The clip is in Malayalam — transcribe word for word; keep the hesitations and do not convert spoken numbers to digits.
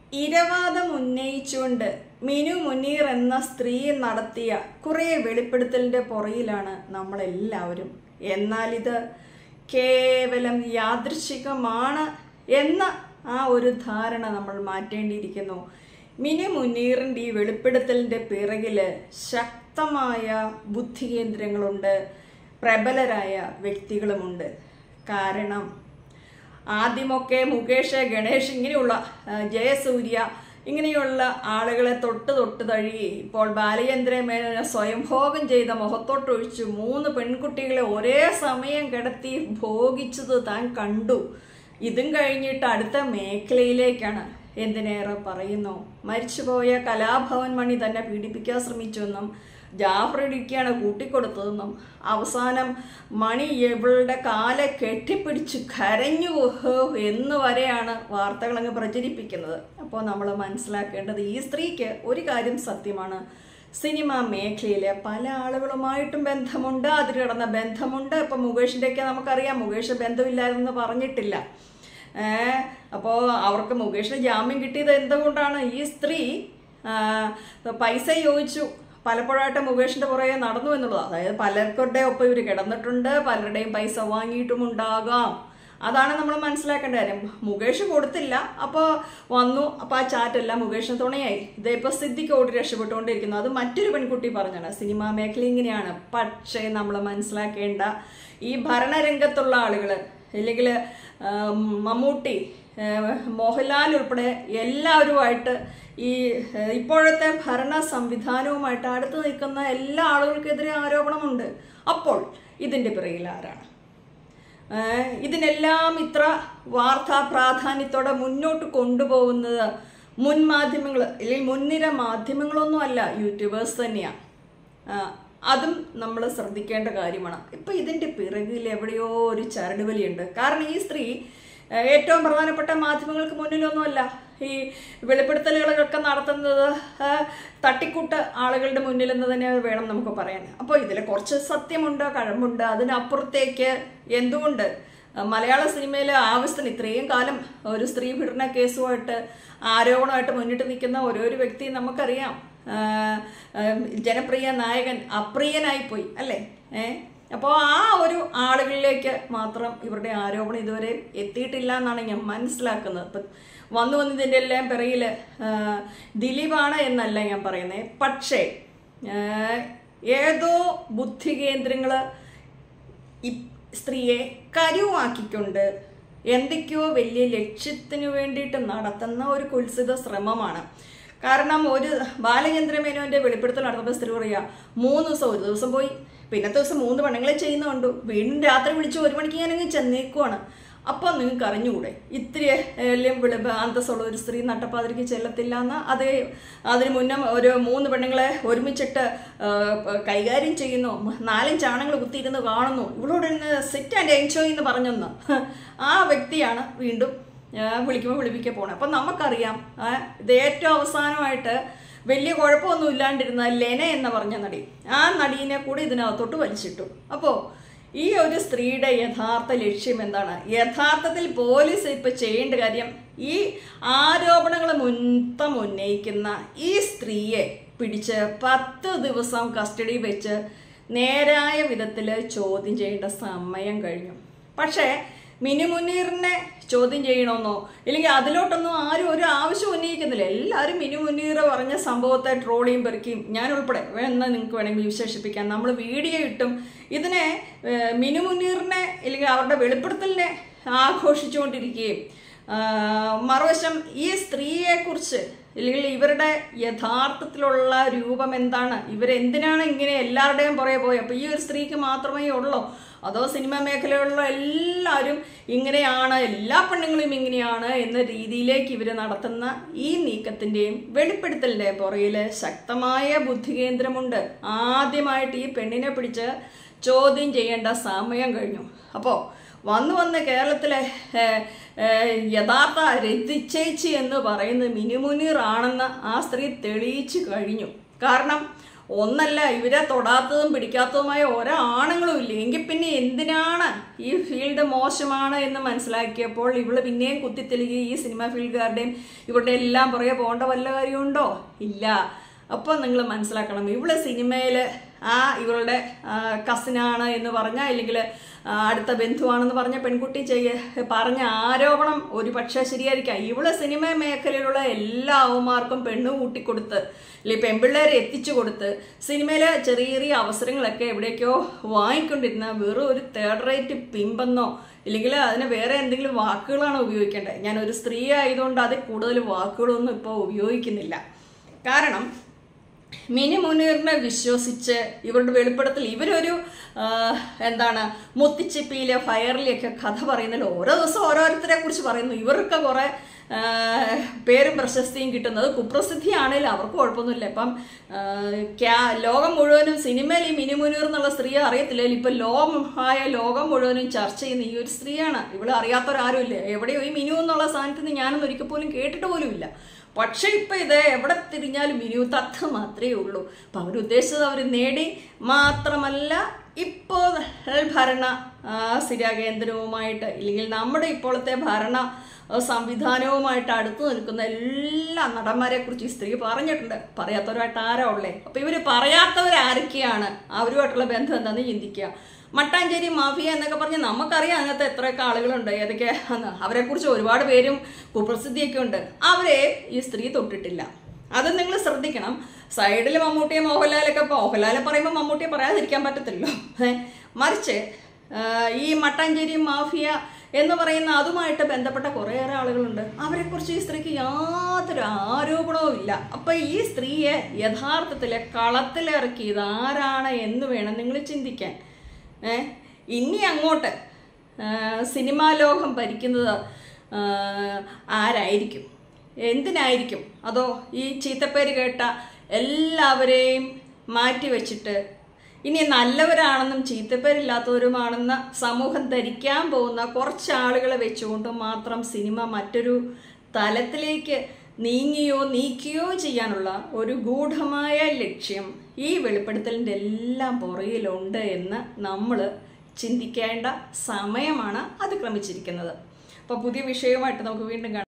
ഇരവാദം ഉന്നയിച്ചുകൊണ്ട് മിനു മുനീർ എന്ന സ്ത്രീ നടത്തിയ കുറേ വെളിപ്പെടുത്തലിൻ്റെ പുറയിലാണ് നമ്മളെല്ലാവരും. എന്നാൽ ഇത് കേവലം യാദൃശ്ചികമാണ് എന്ന ആ ഒരു ധാരണ നമ്മൾ മാറ്റേണ്ടിയിരിക്കുന്നു. മിനു മുനീറിൻ്റെ ഈ വെളിപ്പെടുത്തലിൻ്റെ പിറകിൽ ശക്തമായ ബുദ്ധികേന്ദ്രങ്ങളുണ്ട്, പ്രബലരായ വ്യക്തികളുമുണ്ട്. കാരണം ആദ്യമൊക്കെ മുകേഷ്, ഗണേഷ്, ഇങ്ങനെയുള്ള ജയസൂര്യ ഇങ്ങനെയുള്ള ആളുകളെ തൊട്ട് തൊട്ട് തഴുകി ഇപ്പോൾ ബാലചന്ദ്ര മേനോനെ സ്വയംഭോഗം ചെയ്ത മുഖത്തോട്ടൊഴിച്ചു മൂന്ന് പെൺകുട്ടികളെ ഒരേ സമയം കിടത്തി ഭോഗിച്ചത് താൻ കണ്ടു. ഇതും കഴിഞ്ഞിട്ട് അടുത്ത മേഖലയിലേക്കാണ്. എന്തിനേറെ പറയുന്നു, മരിച്ചുപോയ കലാഭവൻ മണി തന്നെ പീഡിപ്പിക്കാൻ ശ്രമിച്ചുവെന്നും ജാഫർ ഇടുക്കിയാണ് കൂട്ടിക്കൊടുത്തതെന്നും അവസാനം മണി ഇവളുടെ കാലെ കെട്ടിപ്പിടിച്ച് കരഞ്ഞു എന്ന് വരെയാണ് വാർത്തകളങ്ങ് പ്രചരിപ്പിക്കുന്നത്. അപ്പോൾ നമ്മൾ മനസ്സിലാക്കേണ്ടത് ഈ സ്ത്രീക്ക് ഒരു കാര്യം സത്യമാണ്, സിനിമാ മേഖലയിലെ പല ആളുകളുമായിട്ടും ബന്ധമുണ്ട്, അതിൽ കിടന്ന ബന്ധമുണ്ട്. ഇപ്പം മുകേഷിൻ്റെയൊക്കെ നമുക്കറിയാം, മുകേഷ് ബന്ധമില്ലായിരുന്നു പറഞ്ഞിട്ടില്ല. അപ്പോൾ അവർക്ക് മുകേഷിന് ജാമ്യം കിട്ടിയത് എന്തുകൊണ്ടാണ്? ഈ സ്ത്രീ പൈസ ചോദിച്ചു പലപ്പോഴായിട്ട് മുകേഷിന്റെ പുറകെ നടന്നു എന്നുള്ളത്. അതായത് പലരുടെ ഒപ്പം ഇവർ കിടന്നിട്ടുണ്ട്, പലരുടെയും പൈസ വാങ്ങിയിട്ടുമുണ്ടാകാം. അതാണ് നമ്മൾ മനസ്സിലാക്കേണ്ട കാര്യം. മുകേഷ് കൊടുത്തില്ല, അപ്പോൾ വന്നു, അപ്പോൾ ആ ചാറ്റെല്ലാം മുകേഷിന് തുണയായി. ഇതിപ്പോൾ സിദ്ദിഖ് ഓടി രക്ഷപ്പെട്ടുകൊണ്ടിരിക്കുന്നു. അത് മറ്റൊരു പെൺകുട്ടി പറഞ്ഞാണ്, സിനിമാ മേഖല ഇങ്ങനെയാണ്. പക്ഷേ നമ്മൾ മനസ്സിലാക്കേണ്ട ഈ ഭരണരംഗത്തുള്ള ആളുകൾ, അല്ലെങ്കിൽ മമ്മൂട്ടി, മോഹൻലാൽ ഉൾപ്പെടെ എല്ലാവരുമായിട്ട് ഈ ഇപ്പോഴത്തെ ഭരണ സംവിധാനവുമായിട്ട് അടുത്ത് നിൽക്കുന്ന എല്ലാ ആളുകൾക്കെതിരെ ആരോപണമുണ്ട്. അപ്പോൾ ഇതിൻ്റെ പിറകിൽ ആരാണ്? ഇതിനെല്ലാം ഇത്ര വാർത്താ പ്രാധാന്യത്തോടെ മുന്നോട്ട് കൊണ്ടുപോകുന്നത് മുൻ മാധ്യമങ്ങൾ, അല്ലെങ്കിൽ മുൻനിര മാധ്യമങ്ങളൊന്നും അല്ല, യൂട്യൂബേഴ്സ് തന്നെയാണ്. അതും നമ്മൾ ശ്രദ്ധിക്കേണ്ട കാര്യമാണ്. ഇപ്പം ഇതിൻ്റെ പിറകിൽ എവിടെയോ ഒരു ചരടുവലിയുണ്ട്. കാരണം ഈ സ്ത്രീ ഏറ്റവും പ്രധാനപ്പെട്ട മാധ്യമങ്ങൾക്ക് മുന്നിലൊന്നുമല്ല. ഈ വെളിപ്പെടുത്തലുകളൊക്കെ നടത്തുന്നത് തട്ടിക്കൂട്ട് ആളുകളുടെ മുന്നിലെന്ന് തന്നെ വേണം നമുക്ക് പറയാൻ. അപ്പോൾ ഇതിൽ കുറച്ച് സത്യമുണ്ട്, കഴമ്പുണ്ട്. അതിനപ്പുറത്തേക്ക് എന്തുകൊണ്ട് മലയാള സിനിമയിലെ ആവശ്യത്തിന് ഇത്രയും കാലം ഒരു സ്ത്രീ പീഡന കേസുമായിട്ട് ആരോപണമായിട്ട് മുന്നിട്ട് നിൽക്കുന്ന ഓരോരു വ്യക്തിയും നമുക്കറിയാം. ജനപ്രിയ നായകൻ അപ്രിയനായിപ്പോയി അല്ലേ? ഏഹ് അപ്പോൾ ആ ഒരു ആളുകളിലേക്ക് മാത്രം ഇവരുടെ ആരോപണം ഇതുവരെ എത്തിയിട്ടില്ല എന്നാണ് ഞാൻ മനസ്സിലാക്കുന്നത്. ഇപ്പം വന്നു വന്നതിൻ്റെ എല്ലാം പിറകിൽ ദിലീപാണ് എന്നല്ല ഞാൻ പറയുന്നത്. പക്ഷേ ഏതോ ബുദ്ധികേന്ദ്രങ്ങൾ ഈ സ്ത്രീയെ കരുവാക്കിക്കൊണ്ട് എന്തൊക്കെയോ വലിയ ലക്ഷ്യത്തിന് വേണ്ടിയിട്ട് നടത്തുന്ന ഒരു കുത്സിത ശ്രമമാണ്. കാരണം ഒരു ബാലചന്ദ്ര മേനോന്റെ വെളിപ്പെടുത്തൽ നടന്നപ്പോൾ സ്ത്രീ പറയുക, മൂന്ന് ദിവസം ഒരു ദിവസം പോയി, പിന്നത്തെ ദിവസം മൂന്ന് പെണ്ണുങ്ങളെ ചെയ്യുന്ന കണ്ടു, വീണ്ടും രാത്രി വിളിച്ച് ഒരു മണിക്ക് ഞാനങ്ങ് ചെന്നേക്കുവാണ്. അപ്പോൾ നിങ്ങൾക്ക് അറിഞ്ഞുകൂടെ ഇത്തിരി വെളി അന്തസ്സുള്ള ഒരു സ്ത്രീ നട്ടപ്പാതിരിക്ക് ചെല്ലത്തില്ല എന്ന്? അത് അതിന് മുന്നേ ഒരു മൂന്ന് പെണ്ണുങ്ങളെ ഒരുമിച്ചിട്ട് കൈകാര്യം ചെയ്യുന്നു, നാലഞ്ചാണുങ്ങൾ കുത്തിയിരുന്ന് കാണുന്നു, ഇവളോട് സിറ്റ് ആൻഡ് എൻജോയ് എന്ന് പറഞ്ഞൊന്ന് ആ വ്യക്തിയാണ് വീണ്ടും വിളിക്കുമ്പോൾ വിളിപ്പിക്കാൻ പോകണം. അപ്പം നമുക്കറിയാം ഇത് ഏറ്റവും അവസാനമായിട്ട് വലിയ കുഴപ്പമൊന്നും ഇല്ലാണ്ടിരുന്ന ലെന എന്ന് പറഞ്ഞ നടി, ആ നടീനെ കൂടി ഇതിനകത്തോട്ട് വലിച്ചിട്ടു. അപ്പോൾ ഈ ഒരു സ്ത്രീയുടെ യഥാർത്ഥ ലക്ഷ്യം എന്താണ്? യഥാർത്ഥത്തിൽ പോലീസ് ഇപ്പം ചെയ്യേണ്ട കാര്യം ഈ ആരോപണങ്ങൾ മൊത്തം ഉന്നയിക്കുന്ന ഈ സ്ത്രീയെ പിടിച്ച് പത്ത് ദിവസം കസ്റ്റഡി വെച്ച് നേരായ വിധത്തിൽ ചോദ്യം ചെയ്യേണ്ട സമയം കഴിഞ്ഞു. പക്ഷേ മിനു മുനീറിനെ ചോദ്യം ചെയ്യണമെന്നോ ഇല്ലെങ്കിൽ അതിലോട്ടൊന്നും ആരും ഒരു ആവശ്യം ഉന്നയിക്കുന്നില്ല. എല്ലാവരും മിനു മുനീർ പറഞ്ഞ സംഭവത്തെ ട്രോളിയും പെറുക്കിയും ഞാൻ ഉൾപ്പെടെ എന്നാൽ നിങ്ങൾക്ക് വേണമെങ്കിൽ വിശേഷിപ്പിക്കാം, നമ്മൾ വീഡിയോ ഇട്ടും ഇതിനെ മിനു മുനീറിനെ അല്ലെങ്കിൽ അവരുടെ വെളിപ്പെടുത്തലിനെ ആഘോഷിച്ചുകൊണ്ടിരിക്കുകയും മറുവശം ഈ സ്ത്രീയെക്കുറിച്ച് അല്ലെങ്കിൽ ഇവരുടെ യഥാർത്ഥത്തിലുള്ള രൂപം എന്താണ്, ഇവരെന്തിനാണ് ഇങ്ങനെ എല്ലാവരുടെയും പുറകെ പോയി, അപ്പോൾ ഈ ഒരു സ്ത്രീക്ക് മാത്രമേ ഉള്ളൂ അതോ സിനിമാ മേഖലയിലുള്ള എല്ലാവരും ഇങ്ങനെയാണ്, എല്ലാ പെണ്ണുങ്ങളും ഇങ്ങനെയാണ് എന്ന രീതിയിലേക്ക് ഇവർ നടത്തുന്ന ഈ നീക്കത്തിൻ്റെയും വെളിപ്പെടുത്തലിൻ്റെയും പുറകിൽ ശക്തമായ ബുദ്ധികേന്ദ്രമുണ്ട്. ആദ്യമായിട്ട് ഈ പെണ്ണിനെ പിടിച്ച് ചോദ്യം ചെയ്യേണ്ട സമയം കഴിഞ്ഞു. അപ്പോൾ വന്നു വന്ന് കേരളത്തിലെ യഥാർത്ഥ രതിച്ചേച്ചി എന്ന് പറയുന്നത് മിനു മുനീർ ആണെന്ന് ആ സ്ത്രീ തെളിയിച്ചു കഴിഞ്ഞു. കാരണം ഒന്നല്ല, ഇവരെ തൊടാത്തതും പിടിക്കാത്തതുമായ ഒരാണുങ്ങളും ഇല്ല. എങ്കിൽ പിന്നെ എന്തിനാണ് ഈ ഫീൽഡ് മോശമാണ് എന്ന് മനസ്സിലാക്കിയപ്പോൾ ഇവള് പിന്നെയും കുത്തിത്തെലുകി ഈ സിനിമ ഫീൽഡുകാരുടെയും ഇവരുടെ എല്ലാം പുറകെ പോകേണ്ട വല്ല കാര്യമുണ്ടോ? ഇല്ല. അപ്പോൾ നിങ്ങൾ മനസ്സിലാക്കണം, ഇവള് സിനിമയിൽ ആ ഇവളുടെ കസിനാണ് എന്ന് പറഞ്ഞ, അല്ലെങ്കിൽ അടുത്ത ബന്ധുവാണെന്ന് പറഞ്ഞ പെൺകുട്ടി ചെയ്യ പറഞ്ഞ ആരോപണം ഒരു പക്ഷേ ശരിയായിരിക്കാം. ഇവള് സിനിമ മേഖലയിലുള്ള എല്ലാ അവന്മാർക്കും പെണ്ണു കൂട്ടിക്കൊടുത്ത് അല്ലെങ്കിൽ പെൺപിള്ളേരെ എത്തിച്ചു കൊടുത്ത് സിനിമയിലെ ചെറിയ ചെറിയ അവസരങ്ങളൊക്കെ എവിടേക്കോ വാങ്ങിക്കൊണ്ടിരുന്ന വെറും ഒരു തേർഡ് റേറ്റ് പിമ്പെന്നോ ഇല്ലെങ്കിൽ അതിന് വേറെ എന്തെങ്കിലും വാക്കുകളാണ് ഉപയോഗിക്കേണ്ടത്. ഞാൻ ഒരു സ്ത്രീ ആയതുകൊണ്ട് അത് കൂടുതൽ വാക്കുകളൊന്നും ഇപ്പോൾ ഉപയോഗിക്കുന്നില്ല. കാരണം മിനി മുനീറിനെ വിശ്വസിച്ച് ഇവരുടെ വെളിപ്പെടുത്തൽ, ഇവരൊരു എന്താണ് മുത്തിച്ചിപ്പിയിലെ ഫയറിലെയൊക്കെ കഥ പറയുന്നതിൽ ഓരോ ദിവസം ഓരോരുത്തരെ കുറിച്ച് പറയുന്നു. ഇവർക്ക് കുറെ പേരും പ്രശസ്തിയും കിട്ടുന്നത് കുപ്രസിദ്ധിയാണെങ്കിലും അവർക്ക് കുഴപ്പമൊന്നുമില്ല. ഇപ്പം ക്യാ ലോകം മുഴുവനും സിനിമയിൽ ഈ മിനി മുനീർ എന്നുള്ള സ്ത്രീയെ അറിയത്തില്ല. ഇപ്പം ലോകമായ ലോകം മുഴുവനും ചർച്ച ചെയ്യുന്ന ഈ ഒരു സ്ത്രീയാണ്. ഇവിടെ അറിയാത്തവരാരും ഇല്ല. എവിടെയോ ഈ മിനു എന്നുള്ള സ്ഥാനത്ത് നിന്ന് ഞാനൊന്നും ഒരിക്കൽ പോലും കേട്ടിട്ട് പോലും ഇല്ല. പക്ഷെ ഇപ്പൊ ഇത് എവിടെ തിരിഞ്ഞാലും മിനിയു തത്ത് മാത്രമേ ഉള്ളൂ. അപ്പൊ അവരുദ്ദേശിച്ചത് അവർ നേടി. മാത്രമല്ല, ഇപ്പോൾ ഭരണ സ്ഥിരാകേന്ദ്രവുമായിട്ട് ഇല്ലെങ്കിൽ നമ്മുടെ ഇപ്പോഴത്തെ ഭരണ സംവിധാനവുമായിട്ട് അടുത്തു നിൽക്കുന്ന എല്ലാ നടന്മാരെ കുറിച്ച് ഈ സ്ത്രീ പറഞ്ഞിട്ടുണ്ട്. പറയാത്തവരായിട്ട് ആരാ ഉള്ളേ? അപ്പൊ ഇവര് പറയാത്തവരാരൊക്കെയാണ്? അവരുമായിട്ടുള്ള ബന്ധം എന്താണെന്ന് ചിന്തിക്കുക. മട്ടാഞ്ചേരി മാഫിയ എന്നൊക്കെ പറഞ്ഞ് നമുക്കറിയാം അങ്ങനത്തെ എത്രയൊക്കെ ആളുകളുണ്ട്, ഏതൊക്കെ അവരെ കുറിച്ച് ഒരുപാട് പേരും കുപ്രസിദ്ധിയൊക്കെ ഉണ്ട്. അവരെ ഈ സ്ത്രീ തൊട്ടിട്ടില്ല. അത് നിങ്ങൾ ശ്രദ്ധിക്കണം. സൈഡിൽ മമ്മൂട്ടിയെ മോഹൻലാലൊക്കെ, മോഹൻലാലെ പറയുമ്പോൾ മമ്മൂട്ടിയെ പറയാതിരിക്കാൻ പറ്റത്തില്ലല്ലോ. മറിച്ച് ഈ മട്ടാഞ്ചേരി മാഫിയ എന്ന് പറയുന്ന അതുമായിട്ട് ബന്ധപ്പെട്ട കുറേയേറെ ആളുകളുണ്ട്. അവരെക്കുറിച്ച് ഈ സ്ത്രീക്ക് യാതൊരു ആരോപണവും ഇല്ല. അപ്പം ഈ സ്ത്രീയെ യഥാർത്ഥത്തിൽ കളത്തിലിറക്കിയത് ആരാണ് എന്ന് വേണം നിങ്ങൾ ചിന്തിക്കാൻ. ഇനി അങ്ങോട്ട് സിനിമാ ലോകം ഭരിക്കുന്നത് ആരായിരിക്കും? എന്തിനായിരിക്കും? അതോ ഈ ചീത്തപ്പേര് കേട്ട എല്ലാവരെയും മാറ്റി വെച്ചിട്ട് ഇനി നല്ലവരാണെന്നും ചീത്തപ്പേരില്ലാത്തവരുമാണെന്ന സമൂഹം ധരിക്കാൻ പോകുന്ന കുറച്ച് ആളുകളെ വെച്ചുകൊണ്ട് മാത്രം സിനിമ മറ്റൊരു തലത്തിലേക്ക് നീങ്ങിയോ നീക്കിയോ ചെയ്യാനുള്ള ഒരു ഗൂഢമായ ലക്ഷ്യം ഈ വെളിപ്പെടുത്തലിൻ്റെ എല്ലാം പുറകിലുണ്ട് എന്ന് നമ്മൾ ചിന്തിക്കേണ്ട സമയമാണ് അതിക്രമിച്ചിരിക്കുന്നത്. അപ്പോൾ പുതിയ വിഷയവുമായിട്ട് നമുക്ക് വീണ്ടും കാണാം.